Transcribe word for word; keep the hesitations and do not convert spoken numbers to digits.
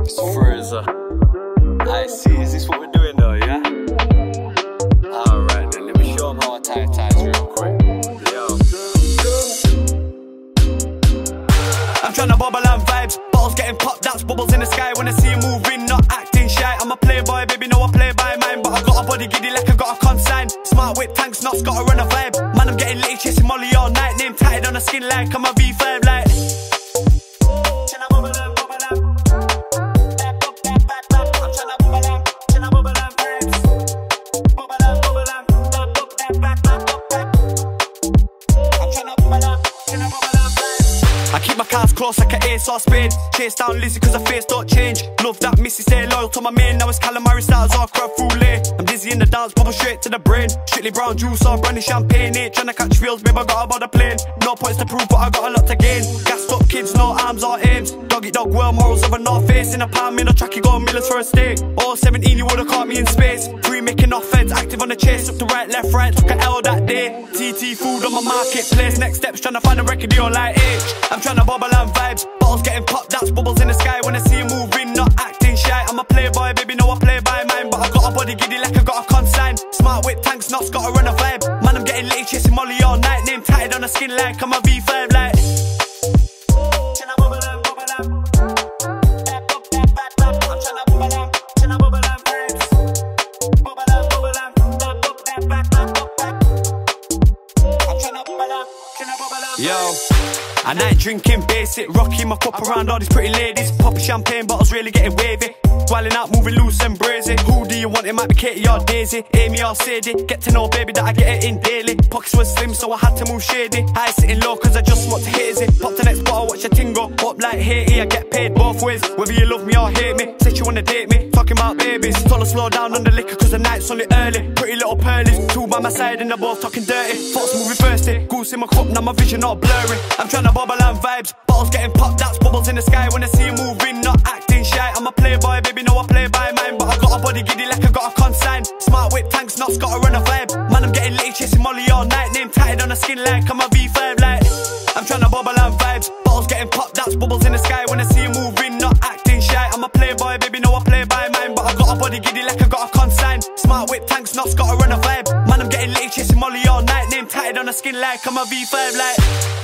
It's Frxxer. I see, is this what we're doing though, yeah? Alright then, let me show them how I tie ties real quick. Yo. I'm tryna bubble and vibes, bottles getting popped, that's bubbles in the sky. When I see you moving, not acting shy. I'm a playboy, baby, no I play by mine. But I got a body giddy like I got a consign. Smart whip, tanks, knots, gotta run a vibe. Man, I'm getting lit, chasing Molly all night. Name tatted on the skin like I'm a V five like. I keep my cards close like an ace or spade. Chase down Lizzie cause her face don't change. Love that missy, stay loyal to my main. Now it's calamari styles or crab foulet. I'm dizzy in the dance, bubble straight to the brain. Strictly brown juice or brandy champagne. Ain't tryna catch feels, babe, I got about the plane. No points to prove, but I got a lot to gain. Gassed up kids, no arms or aims. Dog eat dog, well morals of a north face. In a palm, in a track, you go millions for a steak. Oh, seventeen, you would've caught me in space. Three making offense, active on the chase. Up to right, left, right, took an L that day. T T food on my marketplace. Next steps, tryna find a record deal like H. I'm tryna bubble and vibes, bottles getting popped, that's bubbles in the sky. When I see you moving, not acting shy. I'm a playboy, baby, no I play by mine. But I got a body giddy like I got a consign. Smart whip, tanks, knots, gotta run a vibe. Man, I'm getting lit, chasing Molly all night. Name tatted on the skin like I'm a V five like. Yo, and I ain't drinking basic, rocking my cup around all these pretty ladies. Popping champagne bottles, really getting wavy. Swelling out, moving loose and brazy. Who do you want? It might be Katie or Daisy, Amy or Sadie. Get to know baby that I get it in daily. Pockets were slim so I had to move shady. High sitting low cause I just smoked a hazy. Pop the next bottle, watch your tingo. Up like Haiti, I get paid both ways. Whether you love me or hate me, said you wanna date me. Talking about babies, told her slow down on the liquor cause the night's only early. Pretty little pearlies, two by my side and they're both talking dirty. Thoughts moving thirsty, goose in my cup, now my vision all blurry. I'm tryna bubble and vibes, bottles getting popped, that's bubbles in the sky. When I see you moving, not acting shy. I'm a playboy, baby, no I play by mine. But I got a body giddy like I got a consign. Smart whip, tanks, knots, gotta run a vibe. Man, I'm getting lit, chasing Molly all night. Name tatted on the skin like I'm a V five like. I'm tryna bubble and vibes, bottles getting popped, that's bubbles in the sky. When I see you moving, not acting shy. I'm a playboy, baby, no I play by mine. But I got a body giddy like I got a consign. Smart whip, tanks, knots, gotta run a vibe. Man, I'm getting lit, chasing Molly all night. Name tatted on the skin like I'm a V five like.